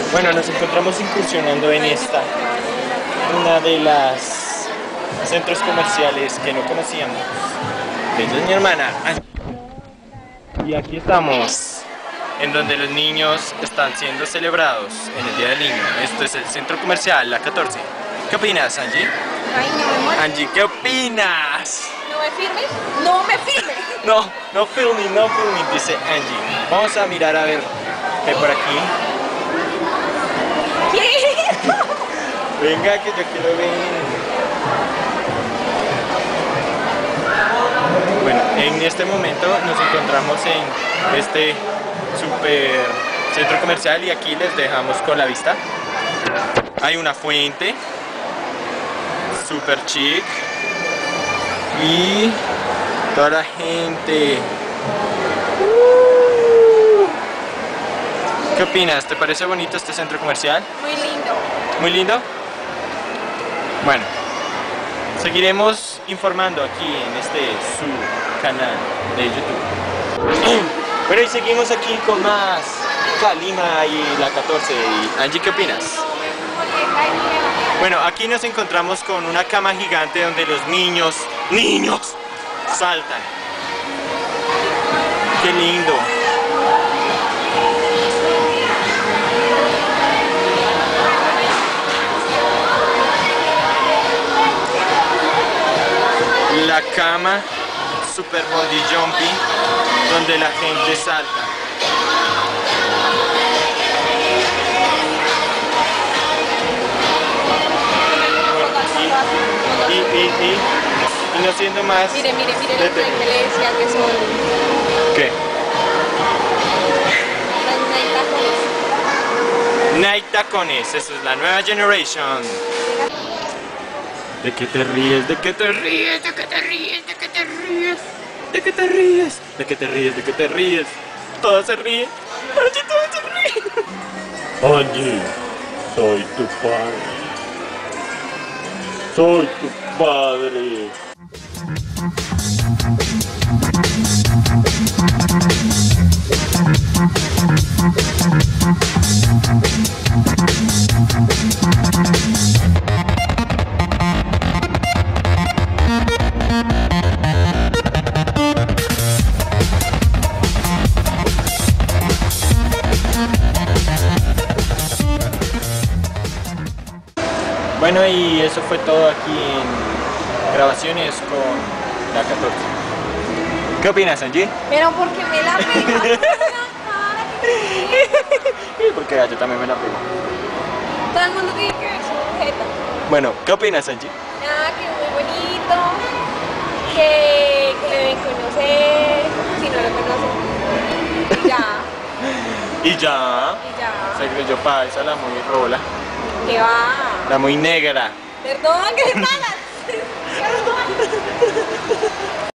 Bueno, nos encontramos incursionando en una de las centros comerciales que no conocíamos. Ella es mi hermana. Y aquí estamos, en donde los niños están siendo celebrados en el Día del Niño. Esto es el centro comercial, la 14. ¿Qué opinas, Angie? Ay, no me muero. Angie, ¿qué opinas? ¿No me firmes? ¡No me firmes! No filming, no filming, dice Angie. Vamos a mirar a ver qué hay por aquí. ¿Qué? Venga, que yo quiero ver. Bueno, en este momento nos encontramos en este super centro comercial y aquí les dejamos con la vista. Hay una fuente super chic y toda la gente. ¿Qué opinas? ¿Te parece bonito este centro comercial? Muy lindo. ¿Muy lindo? Bueno, seguiremos informando aquí en este su canal de YouTube. Bueno, y seguimos aquí con más Calima y la 14. Y Angie, ¿qué opinas? Bueno, aquí nos encontramos con una cama gigante donde los niños saltan. ¡Qué lindo! La cama super body jumping donde la gente salta. Y no siendo más. Mire, lo que le decía que son ¿Qué? las Night tacones, eso es la nueva generation. ¿De qué te ríes? ¿De qué te ríes? ¿De qué te ríes? ¿De qué te ríes? ¿De qué te ríes? ¿De qué te ríes? ¿De qué te ríes? Todos se ríen. Angie, todos se ríen. Angie, soy tu padre. Soy tu padre. Bueno, y eso fue todo aquí en grabaciones con la 14. ¿Qué opinas, Angie? Pero porque me la pegas. Porque yo también me la pego. Todo el mundo tiene que ver su objeto. Bueno, ¿qué opinas, Angie? Nada, que muy bonito. Que lo deben conocer. Si no lo conocen. Ya. Y ya. Y ya. Se creyó paisa, la muy rola. ¿Qué va? La muy negra. Perdón, ¿qué tal? Perdón.